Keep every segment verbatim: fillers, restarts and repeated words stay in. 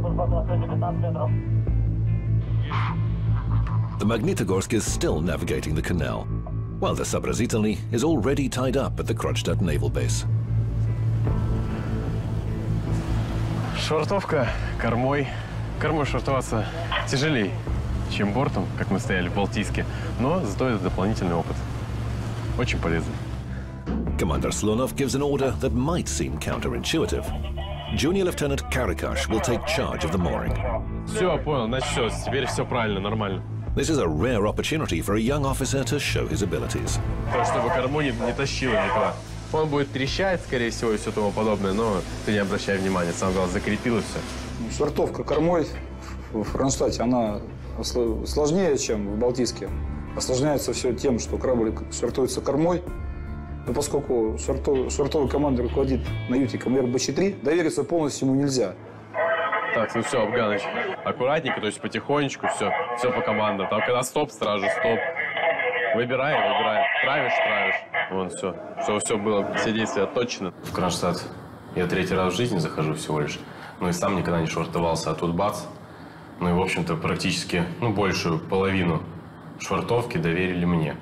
The Magnitogorsk is still navigating the canal, while the Sabrazitelny is already tied up at the Kronstadt naval base. Швартовка кормой. Кормой швартоваться тяжелее, чем бортом, как мы стояли в Балтийске, но зато это дополнительный опыт. Очень полезный. Commander Slunov gives an order that might seem counterintuitive. Junior Lieutenant Karakash will take charge of the mooring. Все, понял, значит все, теперь все правильно, нормально. This is a rare opportunity for a young officer to show his abilities. То, чтобы корму не, не тащило никуда. Он будет трещать, скорее всего, и все тому подобное, но ты не обращай внимания, самое главное, закрепил и все. Швартовка кормой в Кронштадте, она сложнее, чем в Балтийске. Осложняется все тем, что корабль швартуется кормой. Но поскольку швартов, швартовой командой руководит на юте командир Бэ Че три, довериться полностью ему нельзя. Так, ну все, Афганыч, аккуратненько, то есть потихонечку, все, все по командам. Там когда стоп, сразу стоп. Выбирай, выбирай. Травишь, травишь. Вон, все. Все, все было, все действия отточены. В Кронштадт я третий раз в жизни захожу всего лишь. Ну и сам никогда не швартовался, а тут бац. Ну и, в общем-то, практически, ну, большую половину швартовки доверили мне.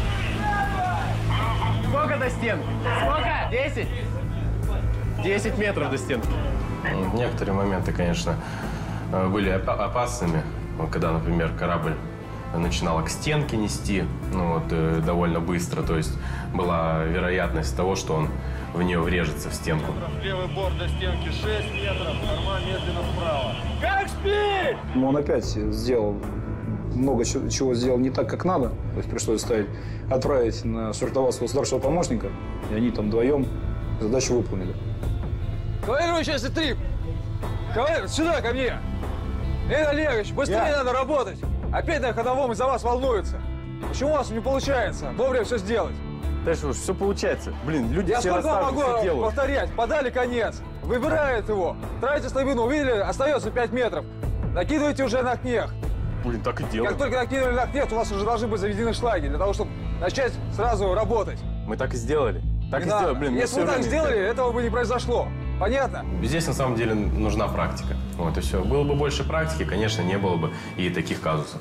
Сколько до стенки? Сколько? Десять? Десять метров до стенки. Некоторые моменты, конечно, были опасными. Когда, например, корабль начинала к стенке нести, ну вот, э, довольно быстро, то есть была вероятность того, что он в нее врежется в стенку. Левый борт до стенки шесть метров, корма медленно вправо. Как спи! Он опять сделал много чего сделал не так, как надо. То есть пришлось ставить, отправить на швартоваться своего старшего помощника, и они там вдвоем задачу выполнили. Кавалерующий эс-три! Кавалер, сюда, ко мне! Эй, Олегович, быстрее Я... надо работать! Опять на ходовом из-за вас волнуется. Почему у вас не получается вовремя все сделать? Да что ж, все получается. Блин, люди Я все сколько вам могу делают. повторять? Подали конец. Выбирает его. Тратите слабину, увидели, остается пять метров. Накидывайте уже на кнех. Блин, так и делаем. Как только накинули на кнех, у вас уже должны быть заведены шлаги, для того, чтобы начать сразу работать. Мы так и сделали. Так не и надо. сделали. Блин, Если вы так сделали, этого бы не произошло. Понятно? Здесь на самом деле нужна практика. Вот и все. Было бы больше практики, конечно, не было бы и таких казусов.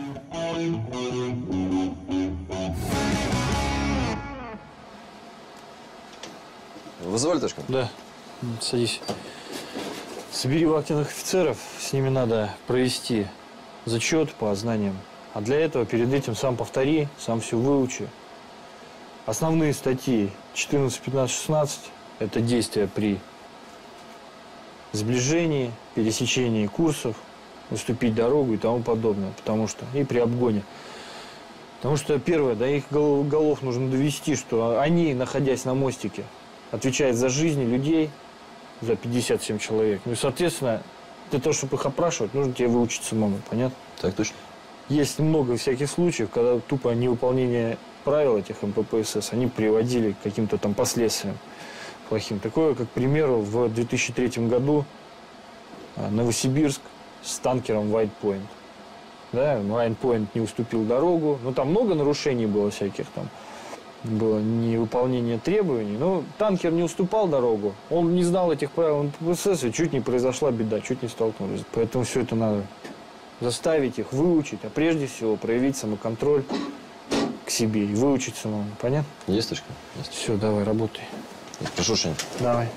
Вызывали, Ташка? Да. Садись. Собери вахтенных офицеров, с ними надо провести зачет по знаниям. А для этого перед этим сам повтори, сам все выучи. Основные статьи четырнадцать, пятнадцать, шестнадцать – это действия при сближении, пересечении курсов, уступить дорогу и тому подобное. Потому что и при обгоне. Потому что, первое, до их голов нужно довести, что они, находясь на мостике, отвечают за жизни людей, за пятьдесят семь человек. Ну и, соответственно, для того, чтобы их опрашивать, нужно тебе выучить самому, понятно? Так точно. Есть много всяких случаев, когда тупо невыполнение правил этих эм пэ пэ эс эс, они приводили к каким-то там последствиям плохим. Такое, как, к примеру, в две тысячи третьем году Новосибирск с танкером White Point. Да, White Point не уступил дорогу. Ну, там много нарушений было всяких, там было невыполнение требований. Но танкер не уступал дорогу. Он не знал этих правил эм пэ пэ эс эс, и чуть не произошла беда, чуть не столкнулись. Поэтому все это надо заставить их выучить, а прежде всего проявить самоконтроль к себе и выучить самому. Понятно? Есть, Ташка? Есть. Все, давай, работай. Прошу, Шень. Давай.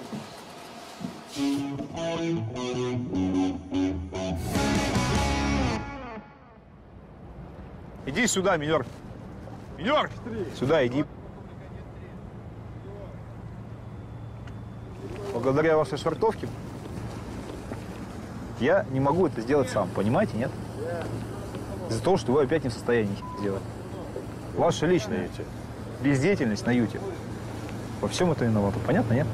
Иди сюда, минер. Минер! Сюда иди. Благодаря вашей швартовке я не могу это сделать сам, понимаете, нет? Из-за того, что вы опять не в состоянии сделать. Ваша личная бездеятельность на юте во всем это виновата. Понятно, нет?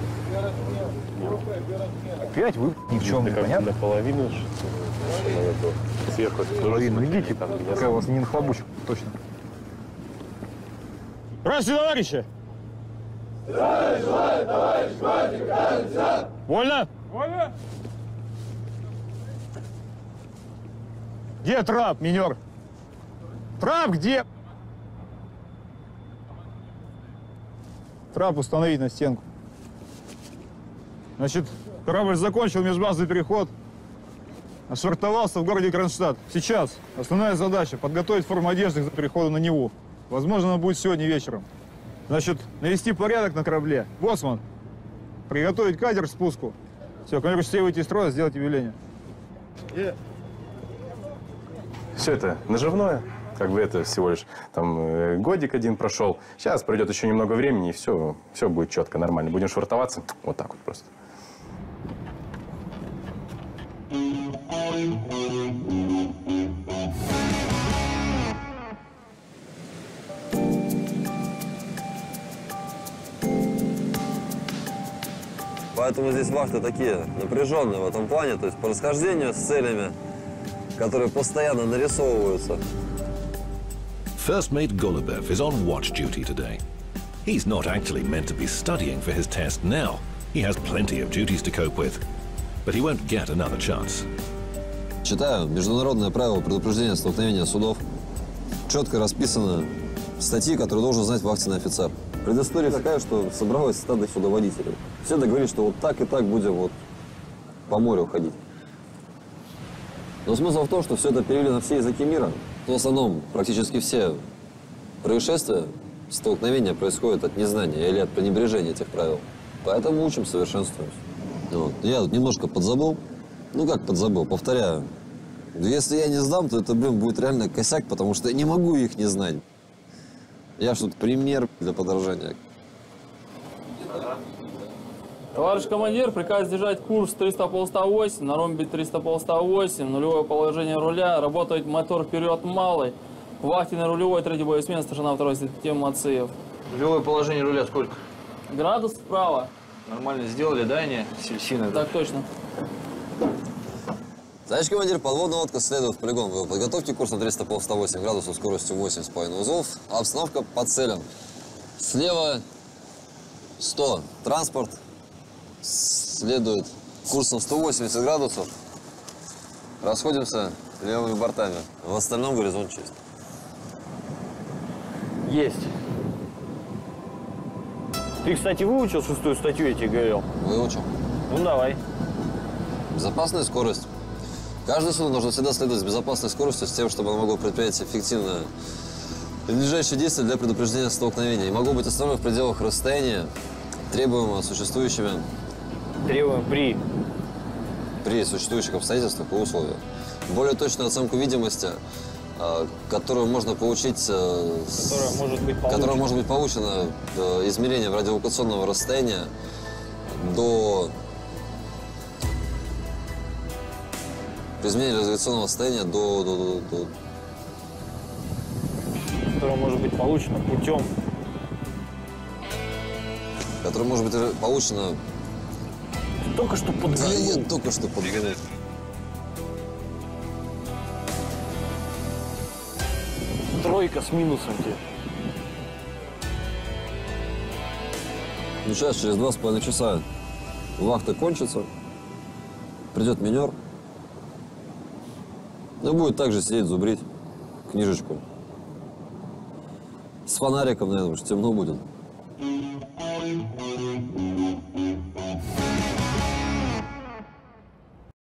Опять вы ни в чем не понятно? Половину сверху. Половину. Идите, какая у вас не нахлобучка, точно. Здравствуйте, товарищи! Здравия желаю, товарищ мальчик, капитан! Вольно? Вольно! Где трап, минер? Трап где? Трап установить на стенку. Значит, корабль закончил межбазовый переход, ошвартовался в городе Кронштадт. Сейчас основная задача – подготовить форму одежды к переходу на Неву. Возможно, она будет сегодня вечером. Значит, навести порядок на корабле. Боцман, приготовить катер к спуску. Все, командир частей выйти из строя, сделать явление. Yeah. Все это наживное, как бы это всего лишь там э, годик один прошел. Сейчас пройдет еще немного времени, и все, все будет четко, нормально. Будем швартоваться вот так вот просто. Поэтому здесь вахты такие напряженные в этом плане, то есть по расхождению с целями, которые постоянно нарисовываются. First Mate Golubev is on watch duty today. He's not actually meant to be studying for his test now. He has plenty of duties to cope with. But he won't get another chance. Читаю международное правило предупреждения столкновения судов. Четко расписаны статьи, которые должен знать вахтенный офицер. Предыстория такая, что собралось стадо судоводителей. Все договорились, что вот так и так будем вот по морю ходить. Но смысл в том, что все это перевели на все языки мира. В основном практически все происшествия, столкновения происходят от незнания или от пренебрежения этих правил. Поэтому учим, совершенствуемся. Вот. Я тут немножко подзабыл. Ну как подзабыл, повторяю. Если я не сдам, то это, блин, будет реально косяк, потому что я не могу их не знать. Я ж тут пример для подражания. Товарищ командир, приказ держать курс триста полста восемь, на ромбе триста полста восемь, нулевое положение руля, работает мотор вперед малый, вахтенный рулевой, третий боесмен, старшина второй системы Мациев. Нулевое положение руля сколько? Градус вправо. Нормально сделали, да, они? Сильно. Так точно. Товарищ командир, подводная лодка следует в полигон. Вы подготовьте курс на триста полста восемь градусов, скоростью восемь с половиной узлов. Обстановка по целям. Слева сто транспорт. Следует курсом сто восемьдесят градусов. Расходимся левыми бортами. В остальном горизонт чист. Есть. Ты, кстати, выучил шестую статью, я тебе говорил? Выучил. Ну, давай. Безопасная скорость. Каждое судно должно всегда следовать с безопасной скоростью, с тем, чтобы оно могло предпринять эффективное надлежащие действия для предупреждения столкновения. И могло быть остановлено в пределах расстояния, требуемого существующими... Требуем при... При существующих обстоятельствах и условиях. Более точную оценку видимости, которую можно получить... Которая может быть получена. Которая может быть получена измерением радиолокационного расстояния до... При изменении радиационного состояния до, до, до, до... Которое может быть получено путем... Которое может быть получено... Ты только что подглянул. Да, я только что подглянул. Тройка с минусом тебе. Ну, сейчас, через два с половиной часа вахта кончится, придет минер. Ну, будет также сидеть, зубрить книжечку. С фонариком, наверное, потому что темно будет.